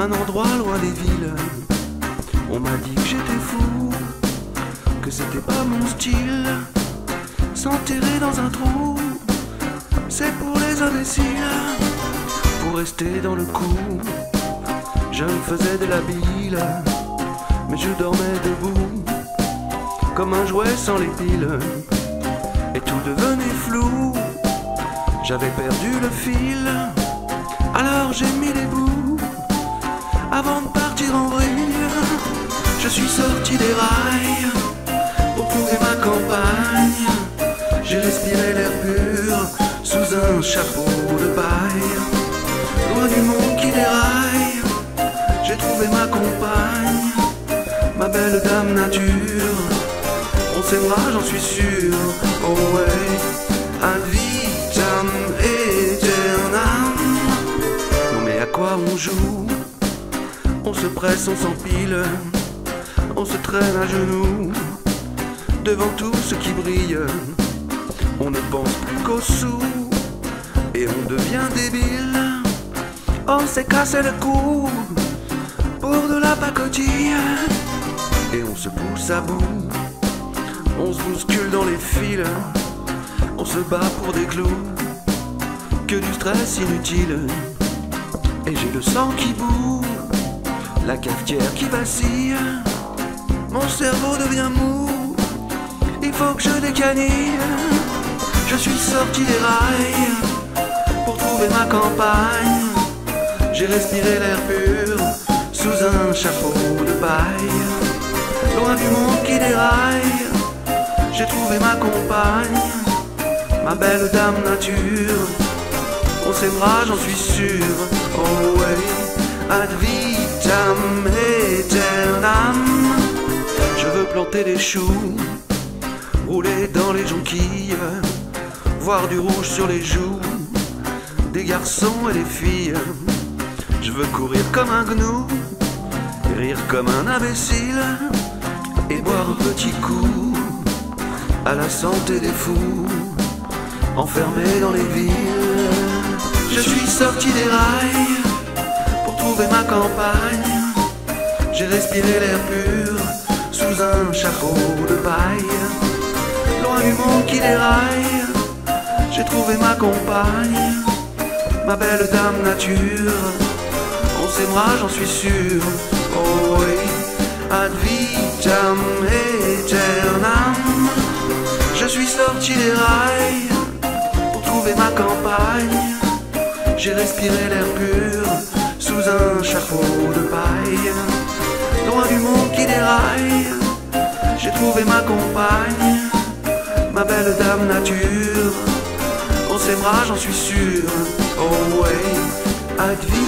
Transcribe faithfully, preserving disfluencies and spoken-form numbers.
un endroit loin des villes. On m'a dit que j'étais fou, que c'était pas mon style. S'enterrer dans un trou, c'est pour les imbéciles. Pour rester dans le coup, je me faisais de la bile, mais je dormais debout, comme un jouet sans les piles. Et tout devenait flou, j'avais perdu le fil. Alors j'ai mis les bouts, avant de partir en vrille. Je suis sorti des rails, pour trouver ma campagne. J'ai respiré l'air pur, sous un chapeau de paille. Loin du monde qui déraille, j'ai trouvé ma compagne, ma belle dame nature. On s'aimera, j'en suis sûr, oh ouais, ad vitam aeternam. Non mais à quoi on joue? On se presse, on s'empile, on se traîne à genoux, devant tout ce qui brille. On ne pense plus qu'aux sous, et on devient débile. On s'est cassé le cou pour de la pacotille, et on se pousse à bout. On se bouscule dans les fils, on se bat pour des clous, que du stress inutile. Et j'ai le sang qui bout, la cafetière qui vacille. Mon cerveau devient mou, il faut que je décanille. Je suis sorti des rails pour trouver ma campagne. J'ai respiré l'air pur sous un chapeau de paille. Loin du monde qui déraille, j'ai trouvé ma compagne, ma belle dame nature. On s'aimera, j'en suis sûr, oh ouais, ad vitam aeternam. Je veux planter des choux, rouler dans les jonquilles, voir du rouge sur les joues des garçons et des filles. Je veux courir comme un gnou, rire comme un imbécile, et boire un petit coup à la santé des fous, enfermés dans les villes. Je suis sorti des rails pour trouver ma campagne. J'ai respiré l'air pur sous un chapeau de paille. Loin du monde qui déraille, j'ai trouvé ma compagne, ma belle dame nature. On s'aimera, j'en suis sûr, oh oui, ad vitam aeternam. Je suis sorti des rails pour trouver ma campagne. J'ai respiré l'air pur sous un chapeau de paille. Loin du monde qui déraille, j'ai trouvé ma compagne, ma belle dame nature. On s'aimera, j'en suis sûr, oh ouais, ad vitam.